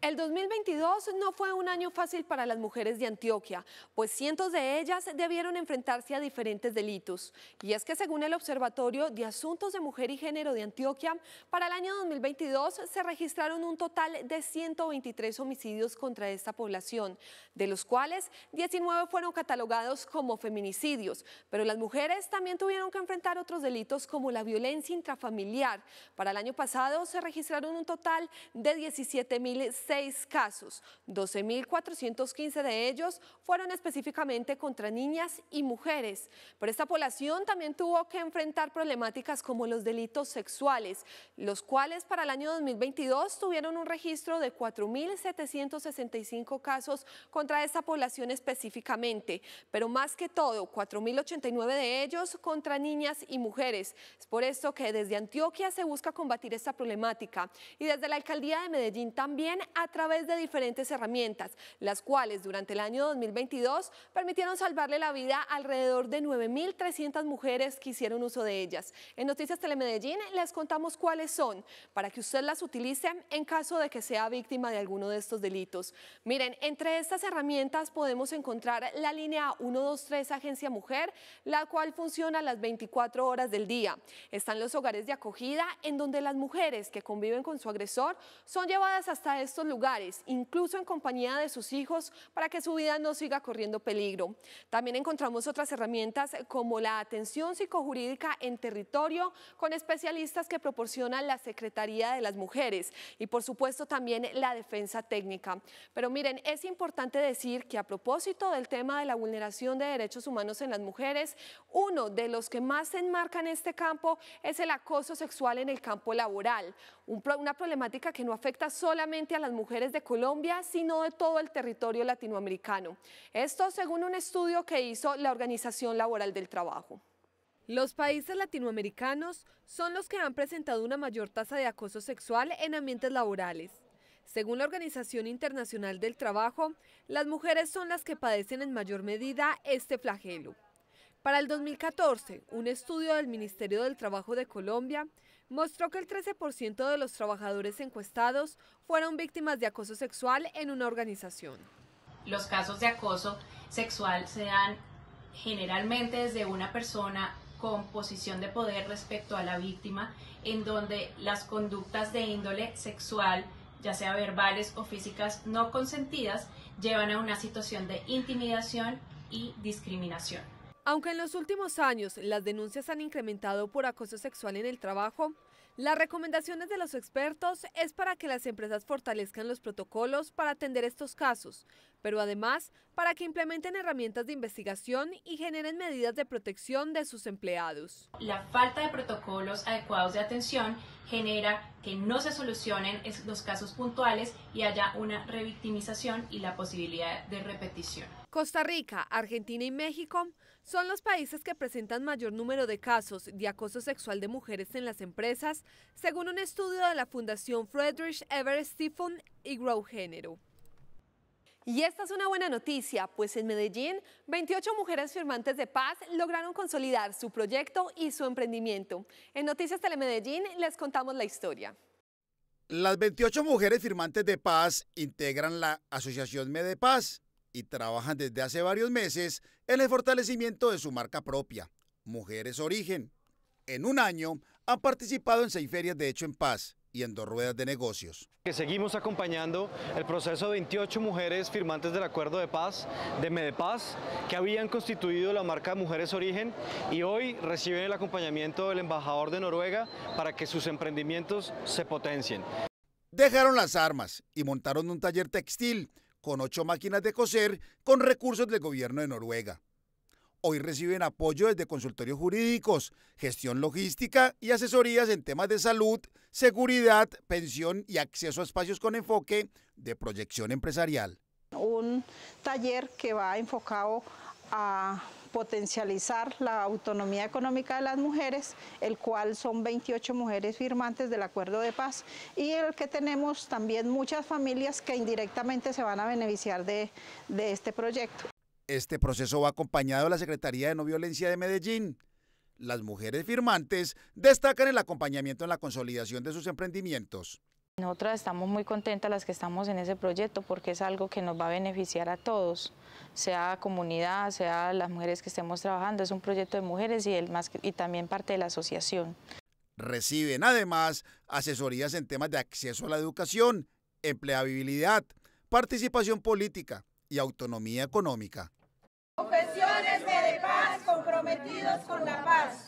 El 2022 no fue un año fácil para las mujeres de Antioquia, pues cientos de ellas debieron enfrentarse a diferentes delitos. Y es que según el Observatorio de Asuntos de Mujer y Género de Antioquia, para el año 2022 se registraron un total de 123 homicidios contra esta población, de los cuales 19 fueron catalogados como feminicidios. Pero las mujeres también tuvieron que enfrentar otros delitos como la violencia intrafamiliar. Para el año pasado se registraron un total de 17.006 casos, 12.415 de ellos fueron específicamente contra niñas y mujeres. Pero esta población también tuvo que enfrentar problemáticas como los delitos sexuales, los cuales para el año 2022 tuvieron un registro de 4.765 casos contra esta población específicamente, pero más que todo 4.089 de ellos contra niñas y mujeres. Es por esto que desde Antioquia se busca combatir esta problemática y desde la Alcaldía de Medellín también a través de diferentes herramientas, las cuales durante el año 2022 permitieron salvarle la vida a alrededor de 9.300 mujeres que hicieron uso de ellas. En Noticias Telemedellín les contamos cuáles son, para que usted las utilice en caso de que sea víctima de alguno de estos delitos. Miren, entre estas herramientas podemos encontrar la línea 123 Agencia Mujer, la cual funciona las 24 horas del día. Están los hogares de acogida, en donde las mujeres que conviven con su agresor son llevadas hasta estos lugares, incluso en compañía de sus hijos, para que su vida no siga corriendo peligro. También encontramos otras herramientas como la atención psicojurídica en territorio con especialistas que proporciona la Secretaría de las Mujeres y por supuesto también la defensa técnica. Pero miren, es importante decir que a propósito del tema de la vulneración de derechos humanos en las mujeres, uno de los que más se enmarca en este campo es el acoso sexual en el campo laboral, una problemática que no afecta solamente a las mujeres de Colombia, sino de todo el territorio latinoamericano. Esto según un estudio que hizo la Organización Laboral del Trabajo. Los países latinoamericanos son los que han presentado una mayor tasa de acoso sexual en ambientes laborales. Según la Organización Internacional del Trabajo, las mujeres son las que padecen en mayor medida este flagelo. Para el 2014, un estudio del Ministerio del Trabajo de Colombia mostró que el 13% de los trabajadores encuestados fueron víctimas de acoso sexual en una organización. Los casos de acoso sexual se dan generalmente desde una persona con posición de poder respecto a la víctima, en donde las conductas de índole sexual, ya sea verbales o físicas no consentidas, llevan a una situación de intimidación y discriminación. Aunque en los últimos años las denuncias han incrementado por acoso sexual en el trabajo, las recomendaciones de los expertos es para que las empresas fortalezcan los protocolos para atender estos casos, pero además para que implementen herramientas de investigación y generen medidas de protección de sus empleados. La falta de protocolos adecuados de atención genera que no se solucionen los casos puntuales y haya una revictimización y la posibilidad de repetición. Costa Rica, Argentina y México son los países que presentan mayor número de casos de acoso sexual de mujeres en las empresas, según un estudio de la Fundación Friedrich Ebert Stiftung y Grow Género. Y esta es una buena noticia, pues en Medellín, 28 mujeres firmantes de paz lograron consolidar su proyecto y su emprendimiento. En Noticias Telemedellín les contamos la historia. Las 28 mujeres firmantes de paz integran la Asociación Medepaz y trabajan desde hace varios meses en el fortalecimiento de su marca propia, Mujeres Origen. En un año han participado en 6 ferias de hecho en paz y en 2 ruedas de negocios. Seguimos acompañando el proceso de 28 mujeres firmantes del Acuerdo de Paz de Medepaz que habían constituido la marca Mujeres Origen y hoy reciben el acompañamiento del embajador de Noruega para que sus emprendimientos se potencien. Dejaron las armas y montaron un taller textil con 8 máquinas de coser con recursos del gobierno de Noruega. Hoy reciben apoyo desde consultorios jurídicos, gestión logística y asesorías en temas de salud, seguridad, pensión y acceso a espacios con enfoque de proyección empresarial. Un taller que va enfocado a potencializar la autonomía económica de las mujeres, el cual son 28 mujeres firmantes del Acuerdo de Paz y el que tenemos también muchas familias que indirectamente se van a beneficiar de este proyecto. Este proceso va acompañado de la Secretaría de No Violencia de Medellín. Las mujeres firmantes destacan el acompañamiento en la consolidación de sus emprendimientos. Nosotras estamos muy contentas las que estamos en ese proyecto porque es algo que nos va a beneficiar a todos, sea comunidad, sea las mujeres que estemos trabajando. Es un proyecto de mujeres y también parte de la asociación. Reciben además asesorías en temas de acceso a la educación, empleabilidad, participación política y autonomía económica. Confesiones Medepaz, comprometidos con la paz.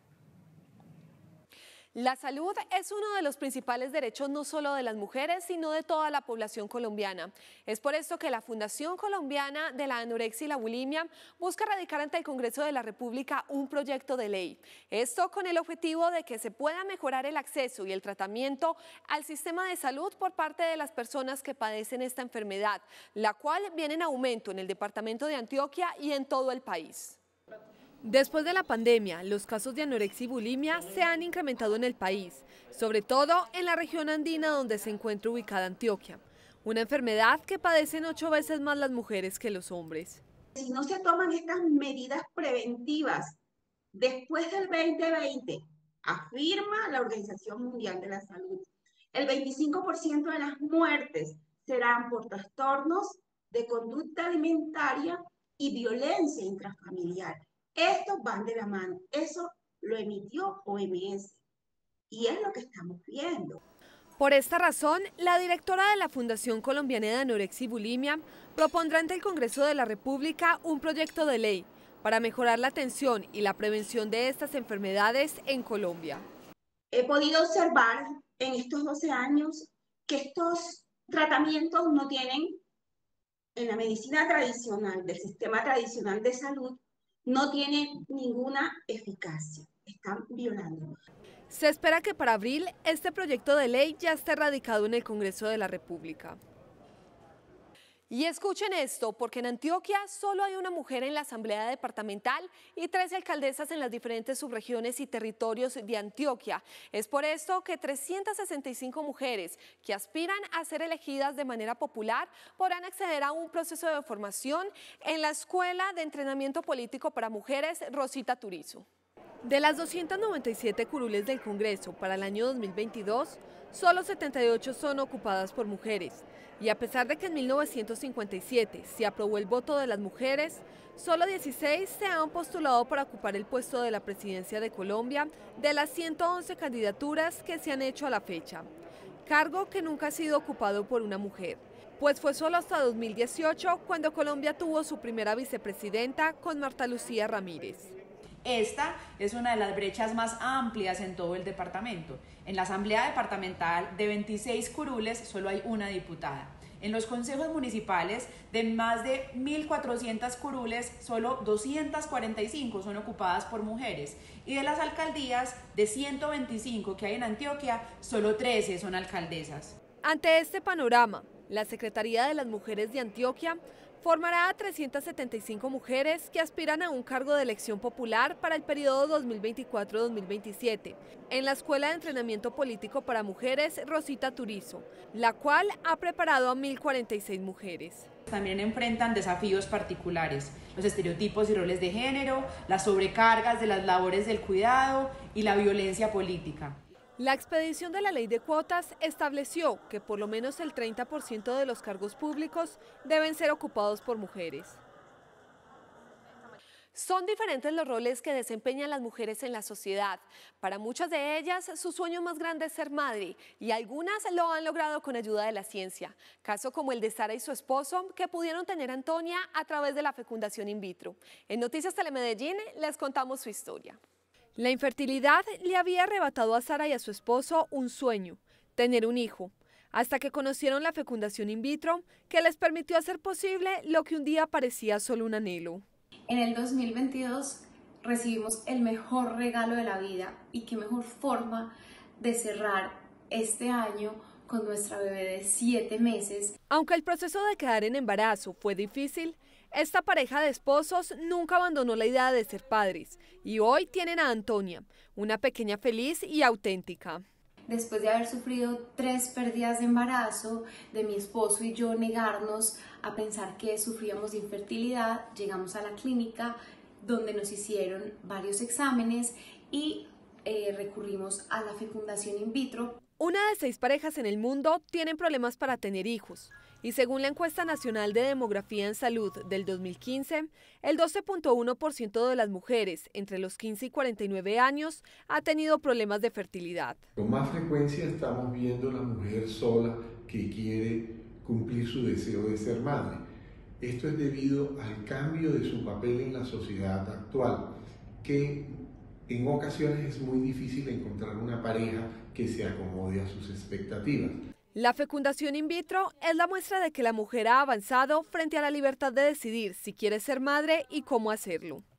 La salud es uno de los principales derechos no solo de las mujeres, sino de toda la población colombiana. Es por esto que la Fundación Colombiana de la Anorexia y la Bulimia busca radicar ante el Congreso de la República un proyecto de ley. Esto con el objetivo de que se pueda mejorar el acceso y el tratamiento al sistema de salud por parte de las personas que padecen esta enfermedad, la cual viene en aumento en el departamento de Antioquia y en todo el país. Después de la pandemia, los casos de anorexia y bulimia se han incrementado en el país, sobre todo en la región andina donde se encuentra ubicada Antioquia, una enfermedad que padecen 8 veces más las mujeres que los hombres. Si no se toman estas medidas preventivas después del 2020, afirma la Organización Mundial de la Salud, el 25% de las muertes serán por trastornos de conducta alimentaria y violencia intrafamiliar. Estos van de la mano, eso lo emitió OMS y es lo que estamos viendo. Por esta razón, la directora de la Fundación Colombiana de Anorexia y Bulimia propondrá ante el Congreso de la República un proyecto de ley para mejorar la atención y la prevención de estas enfermedades en Colombia. He podido observar en estos 12 años que estos tratamientos no tienen, en la medicina tradicional, del sistema tradicional de salud, no tienen ninguna eficacia, están violando. Se espera que para abril este proyecto de ley ya esté radicado en el Congreso de la República. Y escuchen esto, porque en Antioquia solo hay una mujer en la Asamblea Departamental y 13 alcaldesas en las diferentes subregiones y territorios de Antioquia. Es por esto que 365 mujeres que aspiran a ser elegidas de manera popular podrán acceder a un proceso de formación en la Escuela de Entrenamiento Político para Mujeres Rosita Turizo. De las 297 curules del Congreso para el año 2022, solo 78 son ocupadas por mujeres. Y a pesar de que en 1957 se aprobó el voto de las mujeres, solo 16 se han postulado para ocupar el puesto de la presidencia de Colombia de las 111 candidaturas que se han hecho a la fecha, cargo que nunca ha sido ocupado por una mujer, pues fue solo hasta 2018 cuando Colombia tuvo su primera vicepresidenta con Marta Lucía Ramírez. Esta es una de las brechas más amplias en todo el departamento. En la Asamblea Departamental, de 26 curules, solo hay una diputada. En los consejos municipales, de más de 1.400 curules, solo 245 son ocupadas por mujeres. Y de las alcaldías, de 125 que hay en Antioquia, solo 13 son alcaldesas. Ante este panorama, la Secretaría de las Mujeres de Antioquia formará a 375 mujeres que aspiran a un cargo de elección popular para el periodo 2024-2027 en la Escuela de Entrenamiento Político para Mujeres Rosita Turizo, la cual ha preparado a 1.046 mujeres. También enfrentan desafíos particulares, los estereotipos y roles de género, las sobrecargas de las labores del cuidado y la violencia política. La expedición de la ley de cuotas estableció que por lo menos el 30% de los cargos públicos deben ser ocupados por mujeres. Son diferentes los roles que desempeñan las mujeres en la sociedad. Para muchas de ellas, su sueño más grande es ser madre y algunas lo han logrado con ayuda de la ciencia. Caso como el de Sara y su esposo, que pudieron tener a Antonia a través de la fecundación in vitro. En Noticias Telemedellín les contamos su historia. La infertilidad le había arrebatado a Sara y a su esposo un sueño, tener un hijo, hasta que conocieron la fecundación in vitro, que les permitió hacer posible lo que un día parecía solo un anhelo. En el 2022 recibimos el mejor regalo de la vida y qué mejor forma de cerrar este año con nuestra bebé de 7 meses. Aunque el proceso de quedar en embarazo fue difícil, esta pareja de esposos nunca abandonó la idea de ser padres y hoy tienen a Antonia, una pequeña feliz y auténtica. Después de haber sufrido 3 pérdidas de embarazo, de mi esposo y yo negarnos a pensar que sufríamos de infertilidad, llegamos a la clínica donde nos hicieron varios exámenes y recurrimos a la fecundación in vitro. Una de 6 parejas en el mundo tienen problemas para tener hijos. Y según la encuesta nacional de demografía en salud del 2015, el 12.1% de las mujeres entre los 15 y 49 años ha tenido problemas de fertilidad. Con más frecuencia estamos viendo a la mujer sola que quiere cumplir su deseo de ser madre. Esto es debido al cambio de su papel en la sociedad actual, que en ocasiones es muy difícil encontrar una pareja que se acomode a sus expectativas. La fecundación in vitro es la muestra de que la mujer ha avanzado frente a la libertad de decidir si quiere ser madre y cómo hacerlo.